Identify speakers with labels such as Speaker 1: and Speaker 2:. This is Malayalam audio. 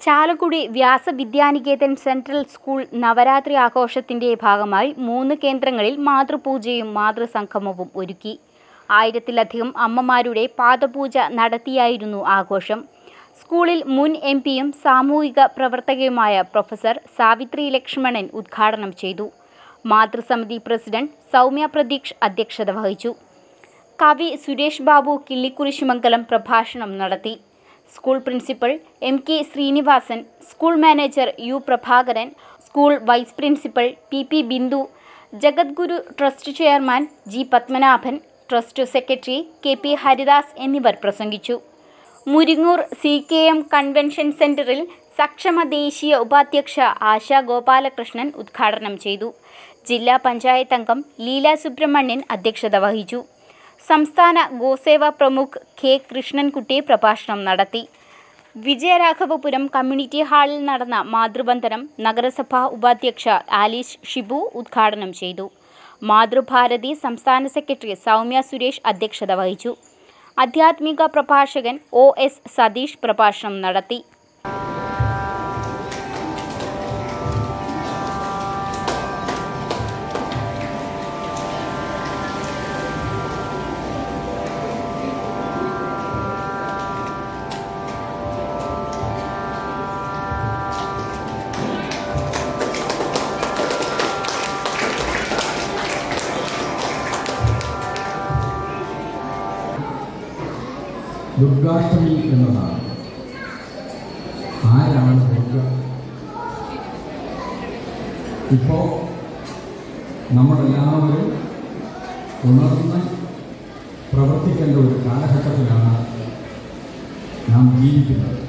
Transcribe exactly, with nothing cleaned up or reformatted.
Speaker 1: ചാലക്കുടി വ്യാസവിദ്യാനികേതൻ സെൻട്രൽ സ്കൂൾ നവരാത്രി ആഘോഷത്തിന്റെ ഭാഗമായി മൂന്ന് കേന്ദ്രങ്ങളിൽ മാതൃപൂജയും മാതൃസംഗമവും ഒരുക്കി. ആയിരത്തിലധികം അമ്മമാരുടെ പാദപൂജ നടത്തിയായിരുന്നു ആഘോഷം. സ്കൂളിൽ മുൻ എം പിയും സാമൂഹിക പ്രവർത്തകയുമായ പ്രൊഫസർ സാവിത്രി ലക്ഷ്മണൻ ഉദ്ഘാടനം ചെയ്തു. മാതൃസമിതി പ്രസിഡന്റ് സൗമ്യ പ്രതീക്ഷ് അധ്യക്ഷത വഹിച്ചു. കവി സുരേഷ് ബാബു കിള്ളിക്കുരിശുമംഗലം പ്രഭാഷണം നടത്തി. School principal M K Srinivasan, school manager U Prabhakaran, school vice principal P P Bindu, Jagadguru trust chairman G Padmanabhan, trust secretary K P Haridas എന്നിവർ പ്രസംഗിച്ചു. Muringoor C K M convention സെന്ററിൽ സക്ഷമ ദേശീയ ഉപാധ്യക്ഷ ആശ ഗോപാലകൃഷ്ണൻ ഉദ്ഘാടനം ചെയ്തു. ജില്ലാ പഞ്ചായത്ത് അംഗം ലീല സുബ്രഹ്മണ്യൻ അധ്യക്ഷത വഹിച്ചു. സംസ്ഥാന ഗോസേവ പ്രമുഖ് കെ കൃഷ്ണൻകുട്ടി പ്രഭാഷണം നടത്തി. വിജയരാഘവപുരം കമ്മ്യൂണിറ്റി ഹാളിൽ നടന്ന മാതൃവന്ദനം നഗരസഭാ ഉപാധ്യക്ഷ ആലീസ് ഷിബു ഉദ്ഘാടനം ചെയ്തു. മാതൃഭാരതി സംസ്ഥാന സെക്രട്ടറി സൗമ്യ സുരേഷ് അധ്യക്ഷത വഹിച്ചു. ആധ്യാത്മിക പ്രഭാഷകൻ ഒ എസ് സതീഷ് പ്രഭാഷണം നടത്തി.
Speaker 2: ദുർഗാഷ്ടമി എന്നതാണ്. ആരാണ് ദുർഗ? ഇപ്പോൾ നമ്മളെല്ലാവരും ഉണർന്ന് പ്രവർത്തിക്കേണ്ട ഒരു കാലഘട്ടത്തിലാണ് നാം ജീവിക്കുന്നത്.